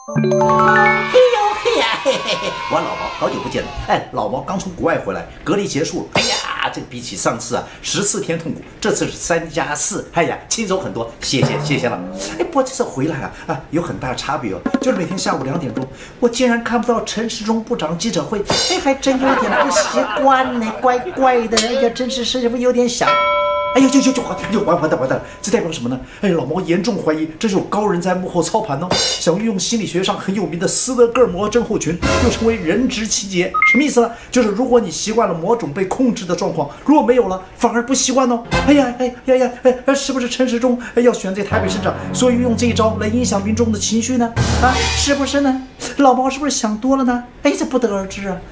嘿呦嘿呀嘿嘿嘿！我老毛好久不见了，哎，老毛刚从国外回来，隔离结束了。哎呀，这个比起上次啊14天痛苦，这次是3+4，哎呀，轻松很多，谢谢了。哎，不过这次回来啊有很大差别哦，就是每天下午2点钟，我竟然看不到陈时中部长记者会，哎，还真有点不习惯呢，怪怪的，哎呀，真是是不是有点想？哎呦，完蛋了！这代表什么呢？哎，老毛严重怀疑这是有高人在幕后操盘哦，想运用心理学上很有名的斯德哥尔摩症候群，又称为人质情节。什么意思呢？就是如果你习惯了某种被控制的状况，如果没有了，反而不习惯哦。哎，是不是陈时中要选这台北市长，所以用这一招来影响民众的情绪呢？啊，是不是呢？老毛是不是想多了呢？哎，这不得而知啊！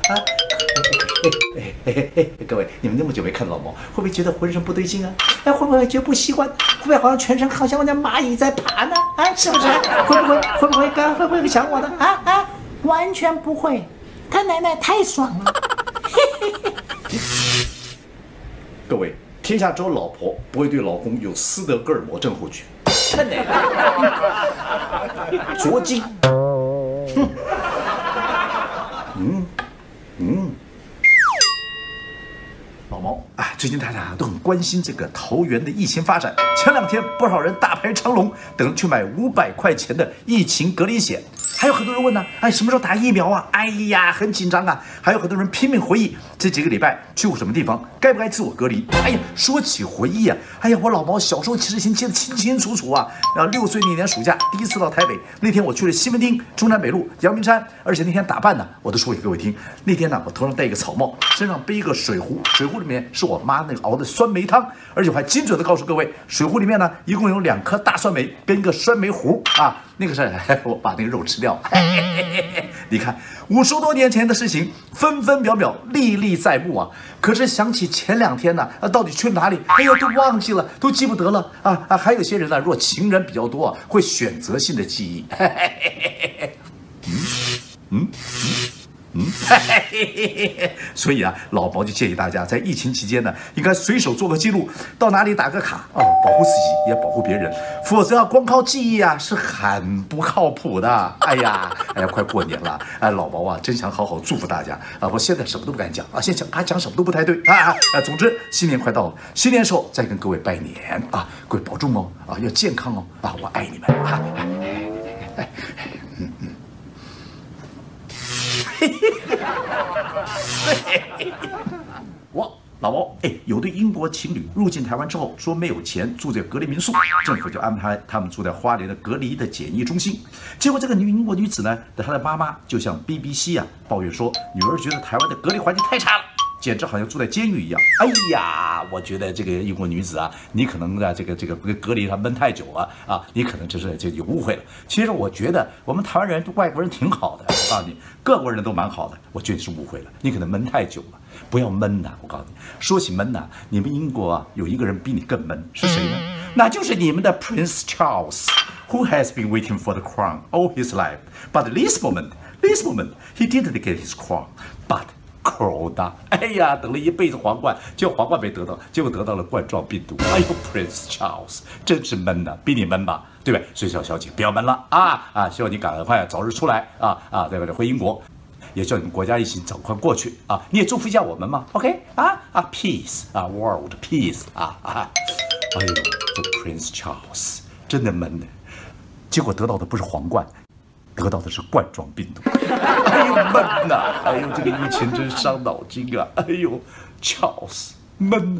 各位，你们那么久没看老毛，会不会觉得浑身不对劲啊？哎，会不会觉得不习惯？会不会好像全身好像那蚂蚁在爬呢？哎，是不是？会不会想我呢？完全不会，他奶奶太爽了。各位，天下只有老婆不会对老公有斯德哥尔摩症候群。他奶奶，捉鸡。老毛，哎，最近大家都很关心这个桃园的疫情发展。前2天，不少人大排长龙，等着去买500块钱的疫情隔离险。还有很多人问呢，哎，什么时候打疫苗啊？哎呀，很紧张啊。还有很多人拼命回忆这几个礼拜去过什么地方，该不该自我隔离？哎呀，说起回忆啊，哎呀，我老毛小时候其实已经记得清清楚楚啊。6岁那年暑假，第一次到台北，那天我去了西门町、中南北路、阳明山，而且那天打扮呢，我都说给各位听。那天呢，我头上戴一个草帽，身上背一个水壶，水壶里面是我妈那个熬的酸梅汤，而且我还精准的告诉各位，水壶里面呢一共有2颗大酸梅跟一个酸梅糊啊。那个是我把那个肉吃掉，你看50多年前的事情，分分秒秒历历在目啊。可是想起前2天呢，到底去哪里？哎呦，都忘记了，都记不得了啊！还有些人呢，若情人比较多啊，会选择性的记忆。所以啊，老毛就建议大家在疫情期间呢，应该随手做个记录，到哪里打个卡啊，保护自己也保护别人，否则啊，光靠记忆啊是很不靠谱的。哎呀，快过年了，哎，老毛啊，真想好好祝福大家啊！我现在什么都不敢讲啊，现在讲什么都不太对啊。总之，新年快到了，新年时候再跟各位拜年啊，各位保重哦，啊，要健康哦，啊，我爱你们啊。我老毛，哎，有对英国情侣入境台湾之后说没有钱住这个隔离民宿，政府就安排他们住在花莲的隔离的检疫中心。结果这个英国女子呢，她的妈妈就向 BBC 啊抱怨说，女儿觉得台湾的隔离环境太差了，简直好像住在监狱一样。哎呀，我觉得这个英国女子啊，你可能这个隔离她闷太久了啊，你可能这有误会了。其实我觉得我们台湾人对外国人挺好的，我告诉你，各国人都蛮好的。我觉得是误会了，你可能闷太久了，不要闷呐！我告诉你，说起闷呐，你们英国啊有一个人比你更闷，是谁呢？那就是你们的 Prince Charles。Who has been waiting for the crown all his life, but this moment, he didn't get his crown, but Corona。哎呀，等了一辈子皇冠，结果皇冠没得到，结果得到了冠状病毒。哎呦 ，Prince Charles 真是闷呐，比你闷吧，对不对？所以小姐不要闷了啊！希望你赶快早日出来对不对？回英国，也叫你们国家疫情早快过去啊！你也祝福一下我们嘛 ，OK ？Peace world peace 哎呦，这 Prince Charles 真的闷的。结果得到的不是皇冠，得到的是冠状病毒。哎呦闷呐！哎呦，这个疫情真伤脑筋啊！哎呦，Charles闷呐，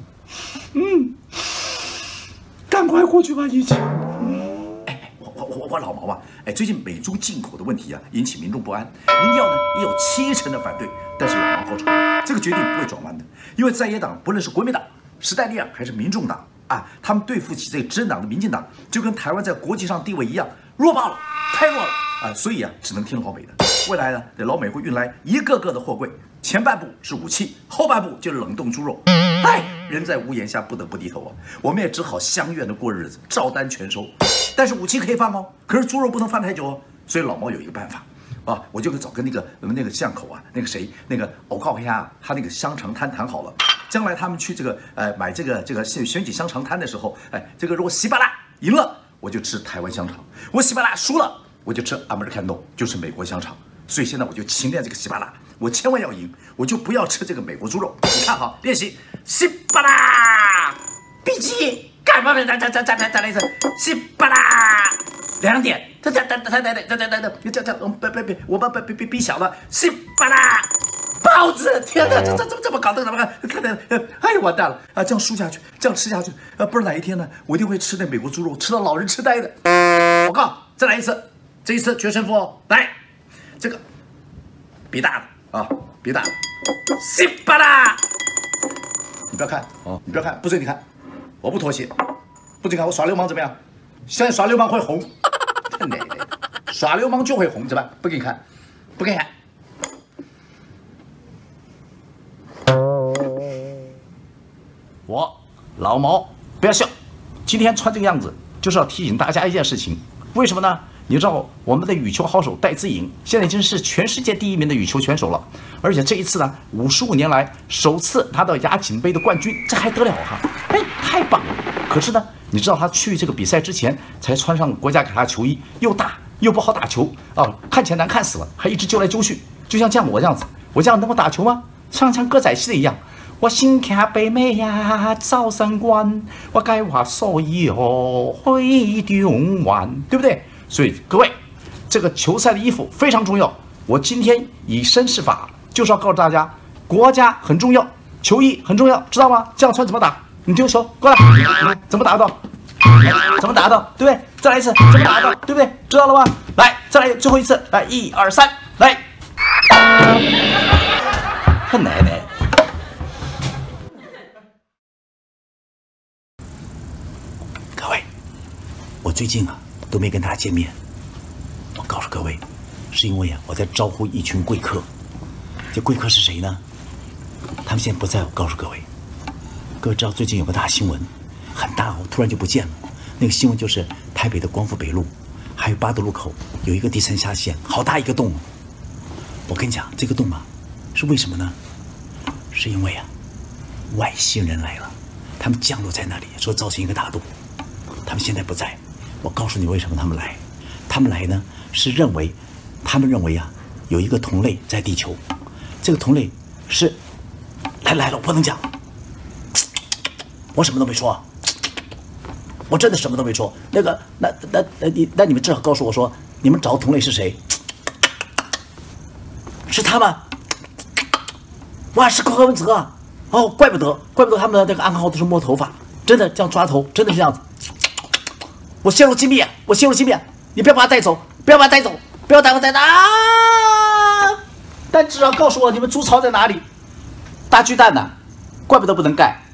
赶快过去吧，疫情。我老毛啊，哎，最近美猪进口的问题啊，引起民众不安，民调呢也有70%的反对，但是老毛高潮，这个决定不会转弯的，因为在野党不论是国民党、时代力量还是民众党啊，他们对付起这个执政党的民进党，就跟台湾在国际上地位一样，弱爆了，太弱了啊，所以啊，只能听老美的。未来呢，老美会运来一个个的货柜，前半部是武器，后半部就是冷冻猪肉。哎，人在屋檐下不得不低头啊，我们也只好相愿的过日子，照单全收。但是武器可以放哦，可是猪肉不能放太久哦。所以老毛有一个办法啊，我就找跟那个巷口啊，那个谁，那个我告诉他，他那个香肠摊谈好了，将来他们去这个买这个选举香肠摊的时候，哎，这个如果喜巴拉赢了，我就吃台湾香肠；我喜巴拉输了， 我就吃 Americano， 就是美国香肠。所以现在我就勤练这个稀巴烂，我千万要赢，我就不要吃这个美国猪肉。你看好，练习稀巴烂，闭鸡，干嘛？再来一次，稀巴烂，2点，别，我把比小了，稀巴烂。包子，天哪，这么搞的，怎么看？哎呦，完蛋了啊！这样输下去，这样吃下去，不是哪一天呢，我一定会吃那美国猪肉，吃到老人痴呆的。报告，再来一次，这一次决胜负哦，来，这个比大的啊，比大的，稀巴啦！你不要看哦，你不要看，不准你看，我不妥协，不准看，我耍流氓怎么样？现在耍流氓会红，奶奶的，耍流氓就会红，怎么办？不给你看，不给你看。我老毛不要笑，今天穿这个样子就是要提醒大家一件事情，为什么呢？你知道我们的羽球好手戴资颖现在已经是全世界第1名的羽球选手了，而且这一次呢，55年来首次拿到亚锦杯的冠军，这还得了哈？哎，太棒了！可是呢，你知道他去这个比赛之前才穿上国家给他球衣，又大又不好打球啊，看起来难看死了，还一直揪来揪去，就像我这样子，我这样能够打球吗？像歌仔戏的一样。我心看北美呀，早生关，我该话所以哦，会中完，对不对？所以各位，这个球赛的衣服非常重要。我今天以身试法，就是要告诉大家，国家很重要，球衣很重要，知道吗？这样穿怎么打？你丢球过来，怎么打到？怎么打到？对不对？再来一次，怎么打到？对不对？知道了吗？来，再来最后一次，来，1、2、3，来！他奶奶！各位，我最近啊都没跟大家见面。我告诉各位，是因为啊我在招呼一群贵客。这贵客是谁呢？他们现在不在。我告诉各位，各位知道最近有个大新闻，很大哦，突然就不见了。那个新闻就是台北的光复北路，还有8德路口有一个第3虾线，好大一个洞。我跟你讲，这个洞啊，是为什么呢？是因为啊，外星人来了，他们降落在那里，说造成一个大洞。他们现在不在，我告诉你为什么他们来。他们来呢，是他们认为啊，有一个同类在地球，这个同类是来了，我不能讲，我什么都没说，我真的什么都没说。那个，那你们至少告诉我说，你们找的同类是谁？是他们。哇，是柯文哲啊！哦，怪不得他们的那个暗号都是摸头发，真的这样抓头，真的是这样子。我泄露机密，你不要把他带走，不要把我带走啊！但至少告诉我你们猪槽在哪里？大巨蛋呢？怪不得不能盖。